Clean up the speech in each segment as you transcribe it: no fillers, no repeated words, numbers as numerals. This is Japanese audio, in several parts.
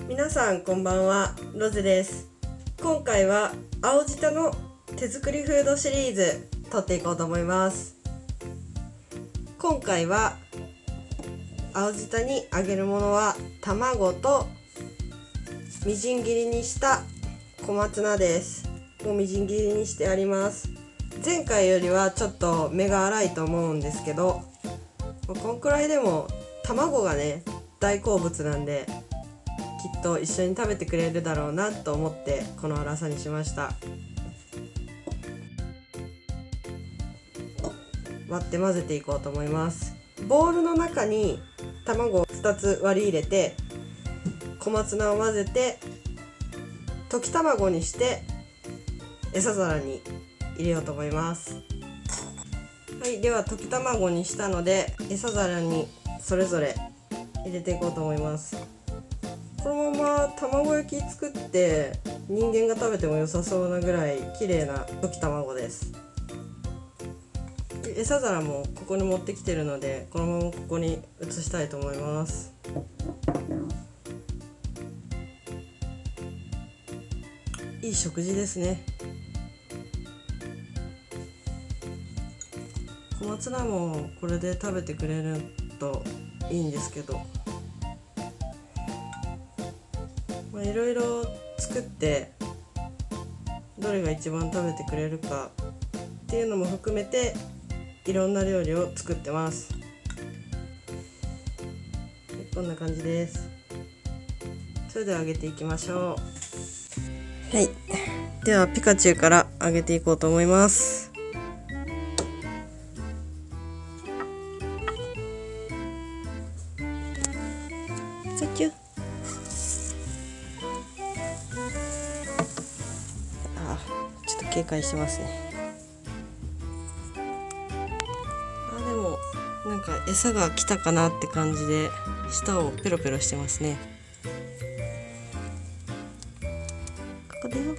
皆さんこんばんは、ロゼです。今回は青舌の手作りフードシリーズ撮っていこうと思います。今回は青舌に揚げるものは卵とみじん切りにした小松菜です。もうみじん切りにしてあります。前回よりはちょっと目が粗いと思うんですけど、こんくらいでも卵がね大好物なんで、きっと一緒に食べてくれるだろうなと思ってこの粗さにしました。割って混ぜていこうと思います。ボウルの中に卵を2つ割り入れて、小松菜を混ぜて溶き卵にして餌皿に入れようと思います。はい、では溶き卵にしたので餌皿にそれぞれ入れていこうと思います。このまま卵焼き作って人間が食べても良さそうなぐらい綺麗な溶き卵です。餌皿もここに持ってきてるので、このままここに移したいと思います。いい食事ですね。小松菜もこれで食べてくれるといいんですけど、いろいろ作ってどれが一番食べてくれるかっていうのも含めていろんな料理を作ってます。こんな感じです。それでは揚げていきましょう。はい、ではピカチュウから揚げていこうと思います。ピカチュウ、ちょっと警戒してますね。でもなんか餌が来たかなって感じで舌をペロペロしてますね。ここだよ。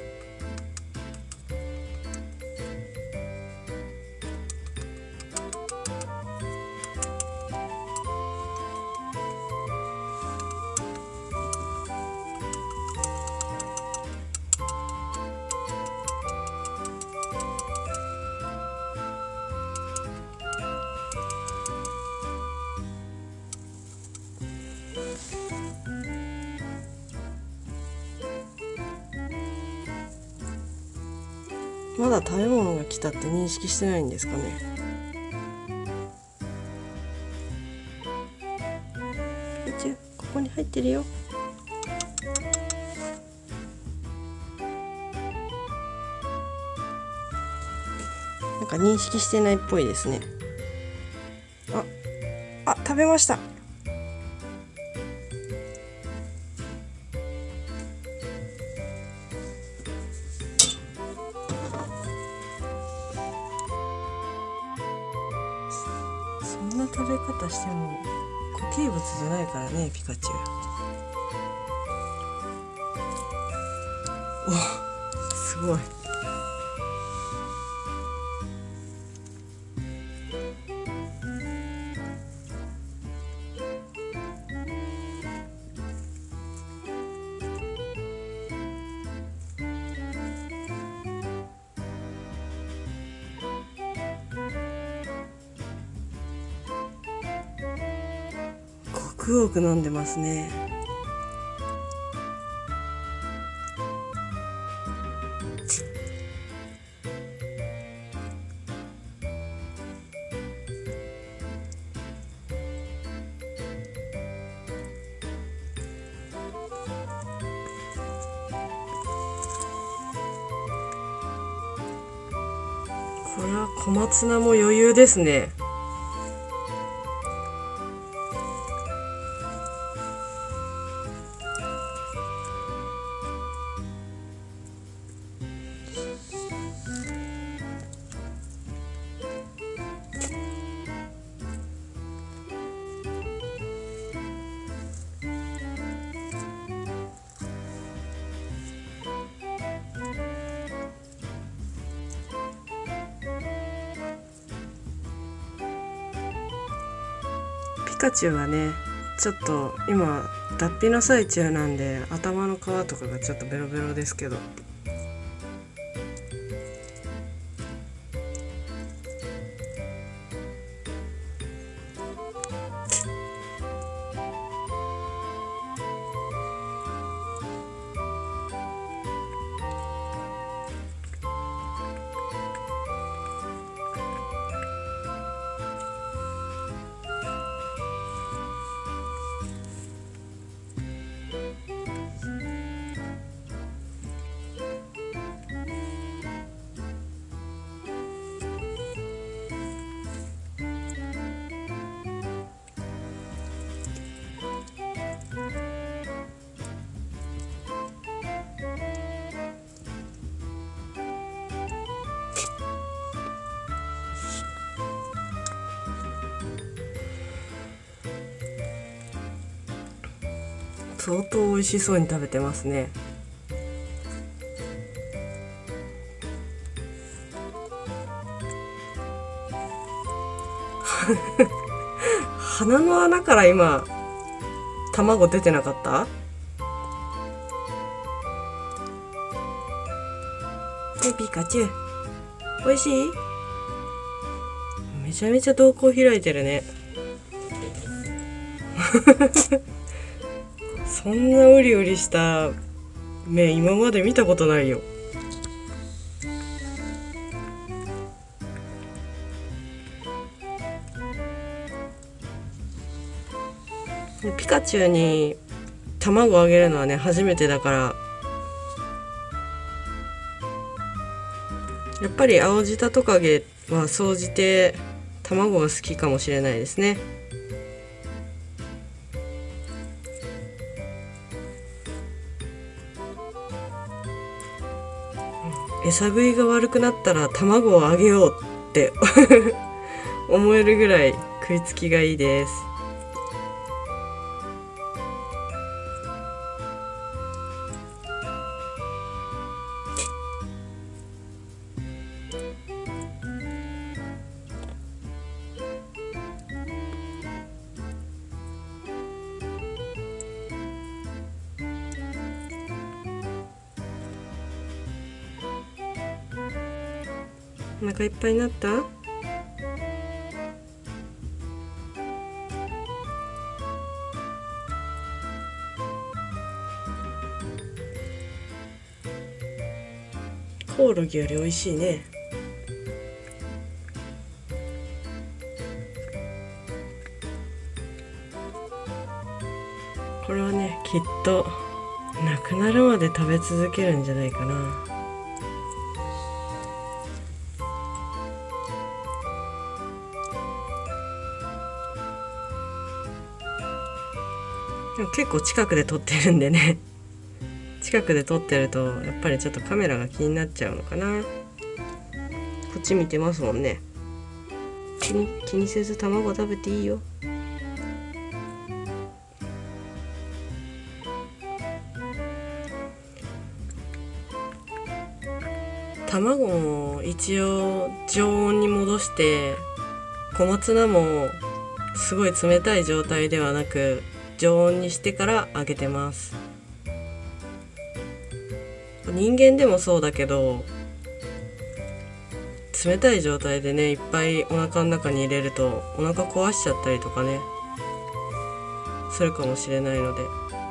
まだ食べ物が来たって認識してないんですかね。ここに入ってるよ。なんか認識してないっぽいですね。食べました。そんな食べ方しても固形物じゃないからね、ピカチュウ。お、すごい。ごくごく飲んでますね。これは小松菜も余裕ですね。ピカチュウはね、 ちょっと今脱皮の最中なんで頭の皮とかがちょっとベロベロですけど、相当美味しそうに食べてますね。鼻の穴から今卵出てなかった？ピカチュウ美味しい？めちゃめちゃ瞳孔開いてるね。そんなウリウリした目今まで見たことないよ。ピカチュウに卵あげるのはね初めてだから、やっぱり青舌トカゲは総じて卵が好きかもしれないですね。餌食いが悪くなったら卵をあげようって思えるぐらい食いつきがいいです。お腹いっぱいになった？コオロギより美味しいね。これはねきっとなくなるまで食べ続けるんじゃないかな。でも結構近くで撮ってるんでね近くで撮ってるとやっぱりちょっとカメラが気になっちゃうのかな。こっち見てますもんね。気にせず卵食べていいよ。卵も一応常温に戻して、小松菜もすごい冷たい状態ではなく常温にしてから揚げてます。人間でもそうだけど、冷たい状態でねいっぱいお腹の中に入れるとお腹壊しちゃったりとかねするかもしれないので、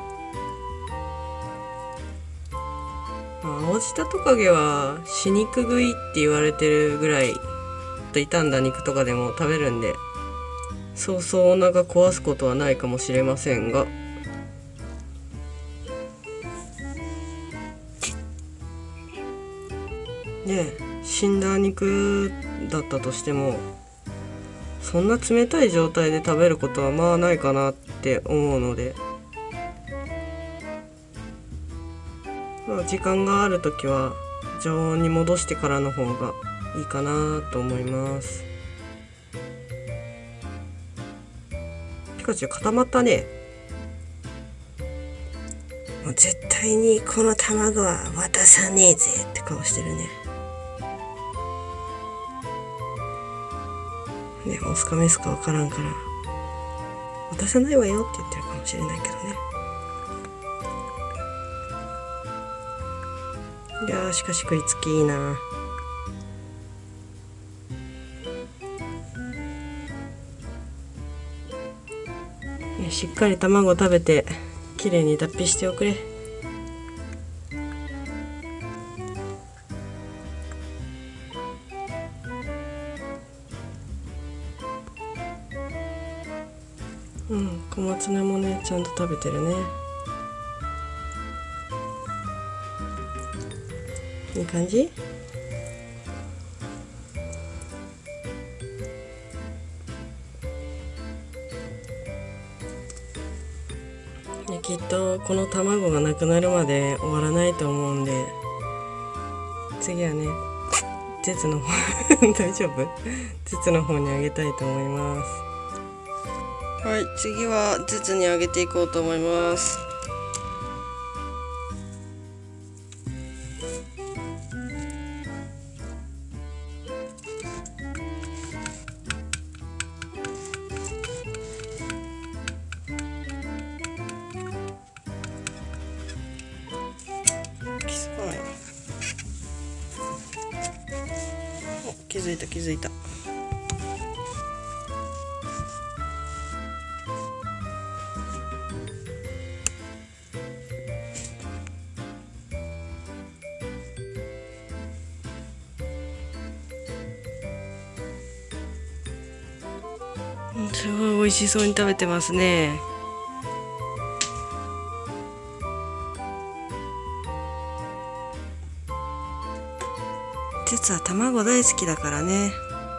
青舌トカゲは死肉食いって言われてるぐらい傷んだ肉とかでも食べるんで、そうそうお腹壊すことはないかもしれませんが、ね死んだ肉だったとしてもそんな冷たい状態で食べることはまあないかなって思うので、時間があるときは常温に戻してからの方がいいかなと思います。ピカチュウ固まったね。もう絶対にこの卵は渡さねえぜって顔してるね。オスかメスかわからんから渡さないわよって言ってるかもしれないけどね。いやーしかし食いつきいいな。しっかり卵食べてきれいに脱皮しておくれ。小松菜もねちゃんと食べてるね。いい感じ。きっとこの卵がなくなるまで終わらないと思うんで、次はね膣の方大丈夫？膣の方にあげたいと思います。はい、次は膣にあげていこうと思います。気づいた気づいた。すごい美味しそうに食べてますね。実は卵大好きだからね。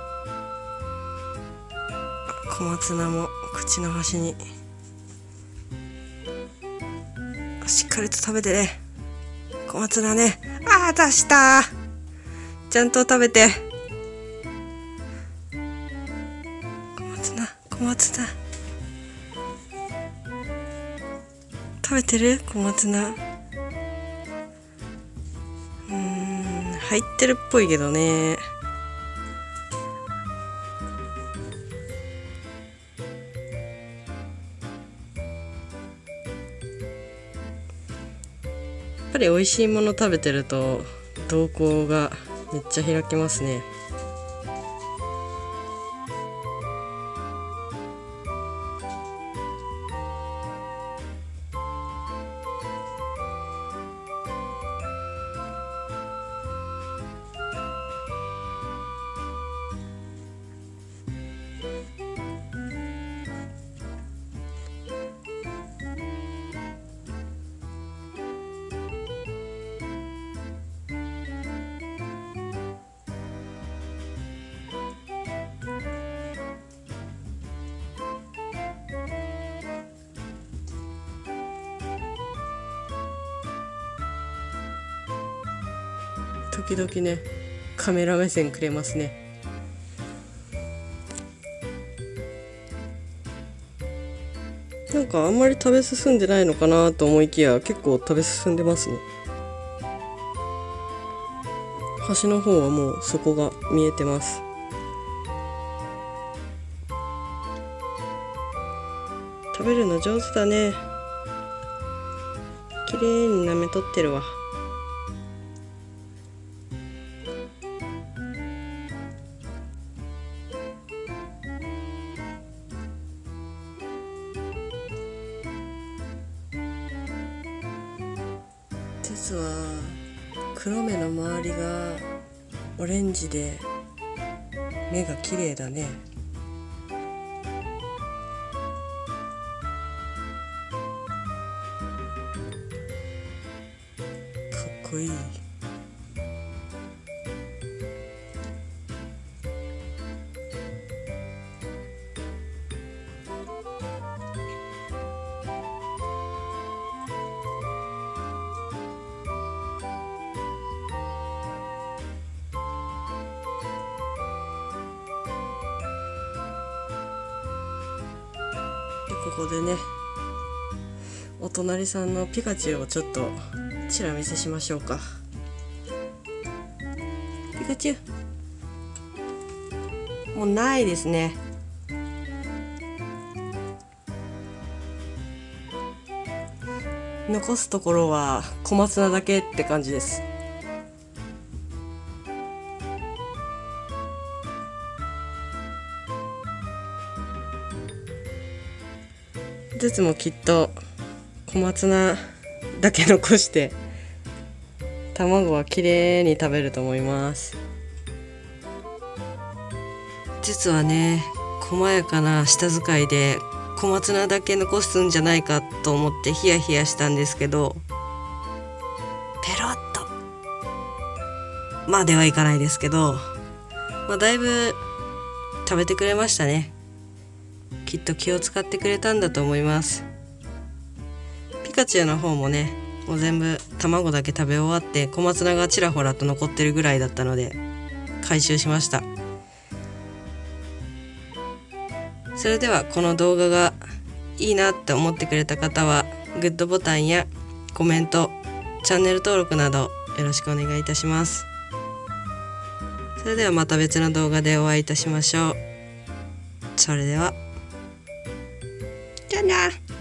小松菜も口の端にしっかりと食べてね。小松菜ね。出した。ちゃんと食べて。小松菜食べてる？小松菜入ってるっぽいけどね。やっぱり美味しいもの食べてると瞳孔がめっちゃ開きますね。時々ねカメラ目線くれますね。なんかあんまり食べ進んでないのかなと思いきや結構食べ進んでますね。端の方はもう底が見えてます。食べるの上手だね。綺麗に舐めとってるわ。実は黒目の周りがオレンジで目が綺麗だね。かっこいい。ここでねお隣さんのピカチュウをちょっとちら見せしましょうか。ピカチュウもうないですね。 残すところは小松菜だけって感じです。ずつもきっと小松菜だけ残して卵はきれいに食べると思います。実はね、細やかな舌使いで小松菜だけ残すんじゃないかと思ってヒヤヒヤしたんですけど、ペロッとまではいかないですけど、だいぶ食べてくれましたね。きっと気を使ってくれたんだと思います。ピカチュウの方もね、もう全部卵だけ食べ終わって小松菜がちらほらと残ってるぐらいだったので回収しました。それではこの動画がいいなって思ってくれた方はグッドボタンやコメント、チャンネル登録などよろしくお願いいたします。それではまた別の動画でお会いいたしましょう。それではじゃあな。